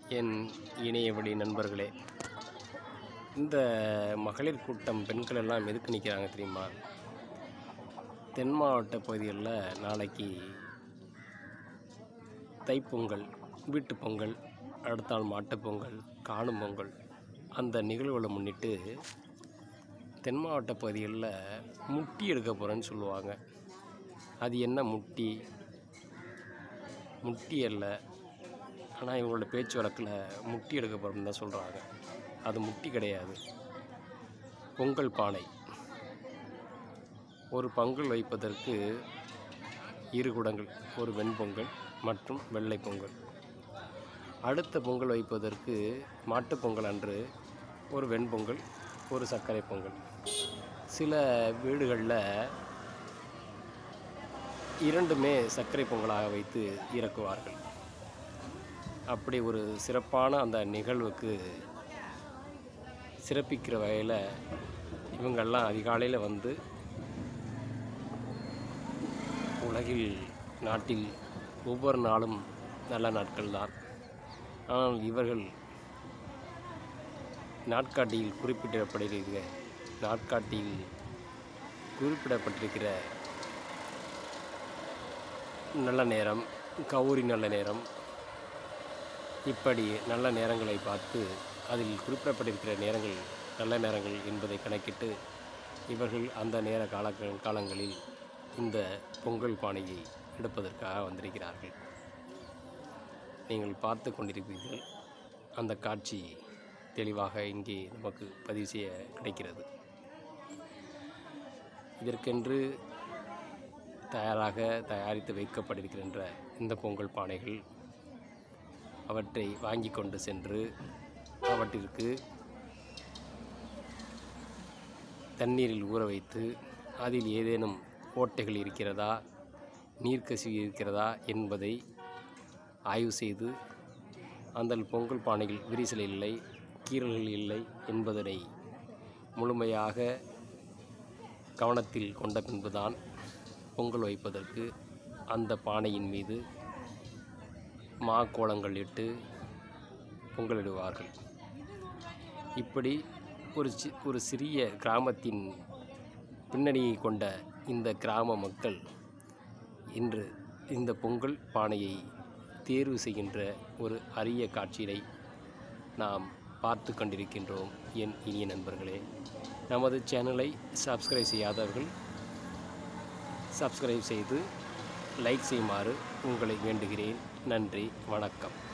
என் இணையவழி நண்பர்களே, இந்த மகளிர் கூட்டம் பெண்கள் எல்லாம் எதுக்கு நிற்கிறாங்க தெரியுமா? தென் மாவட்ட பகுதிகளில் நாளைக்கு தைப்பொங்கல், வீட்டுப் பொங்கல், அடுத்த நாள் மாட்டுப்பொங்கல், காணும் பொங்கல், அந்த நிகழ்வுகளை முன்னிட்டு தென் மாவட்ட பகுதிகளில் முட்டி எடுக்க போகிறேன்னு சொல்லுவாங்க. அது என்ன முட்டி? முட்டி அல்ல, ஆனால் இவங்களோட பேச்சு வழக்கில் முட்டி எடுக்க போகிறோம்னு தான் சொல்கிறாங்க. அது முட்டி கிடையாது, பொங்கல் பானை. ஒரு பொங்கல் வைப்பதற்கு 2 குடங்கள், ஒரு வெண்பொங்கல் மற்றும் வெள்ளை பொங்கல். அடுத்த பொங்கல் வைப்பதற்கு மாட்டுப்பொங்கல் அன்று ஒரு வெண்பொங்கல், ஒரு சர்க்கரை பொங்கல். சில வீடுகளில் 2மே சர்க்கரை பொங்கலாக வைத்து இறக்குவார்கள். அப்படி ஒரு சிறப்பான அந்த நிகழ்வுக்கு சிறப்பிக்கிற வகையில் இவங்கெல்லாம் அதிகாலையில் வந்து உலகில் நாட்டில் ஒவ்வொரு நாளும் நல்ல நாட்கள் தான். ஆனால் இவர்கள் நாட்காட்டியில் குறிப்பிடப்பட்டிருக்கிற நல்ல நேரம், கௌரி நல்ல நேரம், இப்படி நல்ல நேரங்களை பார்த்து அதில் குறிப்பிடப்பட்டிருக்கிற நேரங்கள் நல்ல நேரங்கள் என்பதை கணக்கிட்டு இவர்கள் அந்த நேர காலங்களில் இந்த பொங்கல் பானையை எடுப்பதற்காக வந்திருக்கிறார்கள். நீங்கள் பார்த்து கொண்டிருப்பீர்கள். அந்த காட்சி தெளிவாக இங்கே நமக்கு பதிவு செய்ய கிடைக்கிறது. இதற்கென்று தயாரித்து வைக்கப்பட்டிருக்கின்ற இந்த பொங்கல் பானைகள், அவற்றை வாங்கி கொண்டு சென்று அவற்றிற்கு தண்ணீரில் ஊற வைத்து அதில் ஏதேனும் ஓட்டைகள் இருக்கிறதா, நீர்க்கசிவு இருக்கிறதா என்பதை ஆய்வு செய்து அந்த பொங்கல் பானையில் விரிசல் இல்லை, கீறல்கள் இல்லை என்பதனை முழுமையாக கவனத்தில் கொண்ட பின்புதான் பொங்கல் வைப்பதற்கு அந்த பானையின் மீது கோலங்கள் இட்டு பொங்கலிடுவார்கள். இப்படி ஒரு சிறிய கிராமத்தின் பின்னணியை கொண்ட இந்த கிராம மக்கள் இன்று இந்த பொங்கல் பானையை தேர்வு செய்கின்ற ஒரு அரிய காட்சியை நாம் பார்த்து கொண்டிருக்கின்றோம். என் இனிய நண்பர்களே, நமது சேனலை சப்ஸ்கிரைப் செய்யாதவர்கள் சப்ஸ்கிரைப் செய்து லைக் செய்யுமாறு உங்களை வேண்டுகிறேன். நன்றி, வணக்கம்.